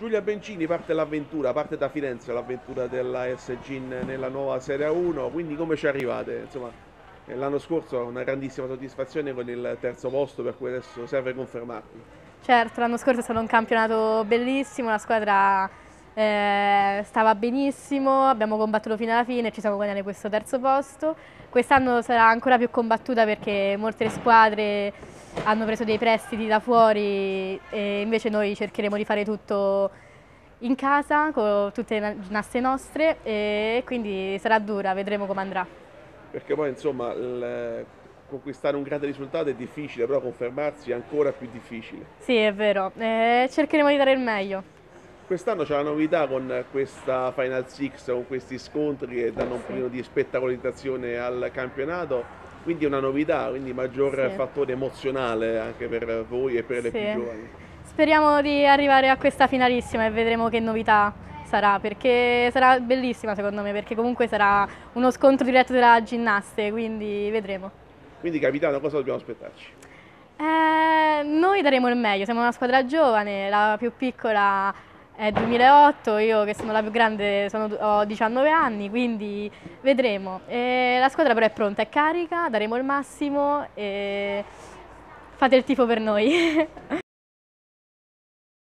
Giulia Bencini, parte l'avventura, parte da Firenze l'avventura della SG nella nuova Serie 1, quindi come ci arrivate? Insomma, l'anno scorso una grandissima soddisfazione con il terzo posto, per cui adesso serve confermarlo. Certo, l'anno scorso è stato un campionato bellissimo, la squadra stava benissimo, abbiamo combattuto fino alla fine e ci siamo guadagnati questo terzo posto. Quest'anno sarà ancora più combattuta perché molte squadre hanno preso dei prestiti da fuori e invece noi cercheremo di fare tutto in casa con tutte le nasse nostre e quindi sarà dura, vedremo come andrà. Perché poi insomma conquistare un grande risultato è difficile, però confermarsi è ancora più difficile. Sì, è vero, cercheremo di dare il meglio. Quest'anno c'è la novità con questa Final Six, con questi scontri che danno un Sì, pochino di spettacolarizzazione al campionato, quindi è una novità, quindi maggior sì. fattore emozionale anche per voi e per le più Sì. giovani. Speriamo di arrivare a questa finalissima e vedremo che novità sarà, perché sarà bellissima secondo me, perché comunque sarà uno scontro diretto tra ginnaste, quindi vedremo. Quindi capitano, cosa dobbiamo aspettarci? Noi daremo il meglio, siamo una squadra giovane, la più piccola è 2008, io che sono la più grande ho 19 anni, quindi vedremo. La squadra però è pronta, è carica, daremo il massimo e fate il tifo per noi.